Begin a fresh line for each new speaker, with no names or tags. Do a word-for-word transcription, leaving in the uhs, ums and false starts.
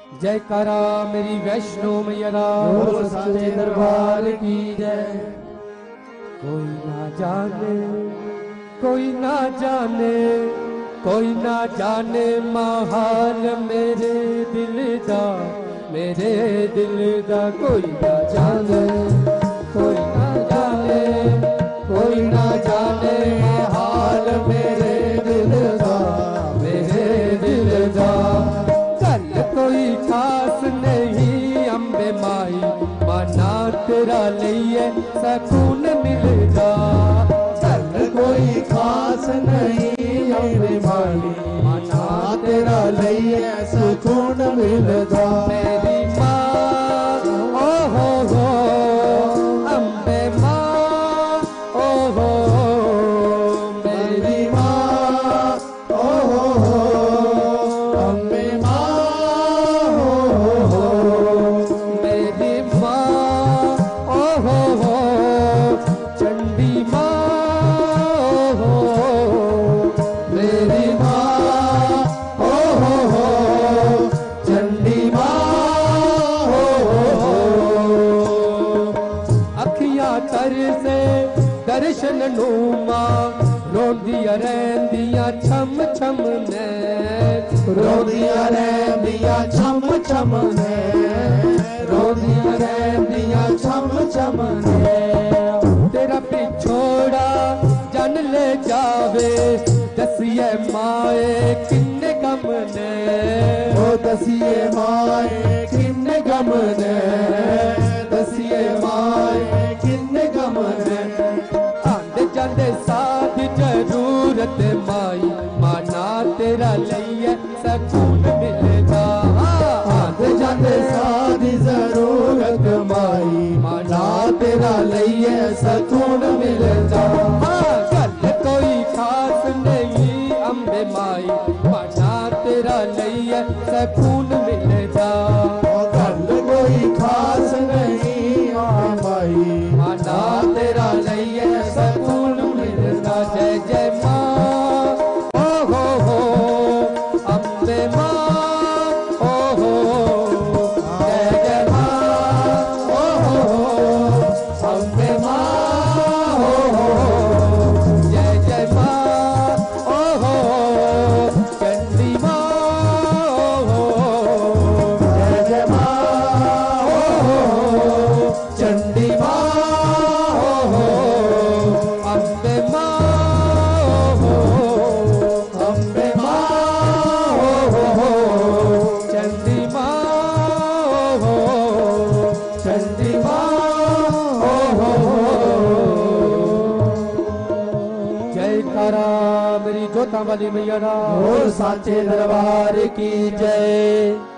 जयकारा मेरी वैष्णो मैया बोल साचे दरबार की जय। कोई ना जाने कोई ना जाने कोई ना जाने महाल मेरे दिल दा मेरे दिल दा कोई ना जाने कोई ना जाने कोई ना जाने महाल मेरे दिल दा मेरे दिल दा। कल कोई खास नहीं अम्बे माई माना तेरा लिए सकून मिलदा। कल कोई खास नहीं अम्बे माई माना तेरा लिए सकून मिलदा। मेरी माँ ओ हो हो अम्बे माँ ओ हो मेरी माँ ओ हो हो अम्बे माँ ओ हो मेरी माँ ओ हो हो चंडी माँ ओ हो मेरी माँ ओ हो हो चंडी माँ ओ हो। अखियां तर से दर्शन नूमा रोंदिया रहंदिया छम छम ने रोंदिया रहंदिया छम छम ने रोंदिया रहंदिया छम छम ने। तेरा पिछोड़ा जन ले जावे दसिए माए किन्ने गम ने ओ दसिए माए किन्ने गम ने दसिए माए किन्ने गम ने। आंदे जांदे साथ जरूरत माई माना तेरा लिए सकून मिलेगा। आंदे जांदे साथ जरूरत माई माना तेरा लिए सकून मिलेगा। कल कोई खास नहीं अम्बे माई माना तेरा लिए सकून मिलेगा। कल कोई खास नहीं अम्बे माई माना तेरा लिए सकून मिलेगा। जय जय माँ ओ हो हो अम्बे माँ ओ हो जय जय माँ ओ हो हो अम्बे माँ ओ हो जय जय माँ ओ हो चंडी माँ ओ हो जय जय माँ ओ हो चंडी माँ ओ हो अम्बे माँ ओ हो अम्बे माँ ओ हो चंडी माँ ओ हो चंडी माँ ओ हो। जयकारा मेरी जोता वाली मैया बोल साचे दरबार की जय।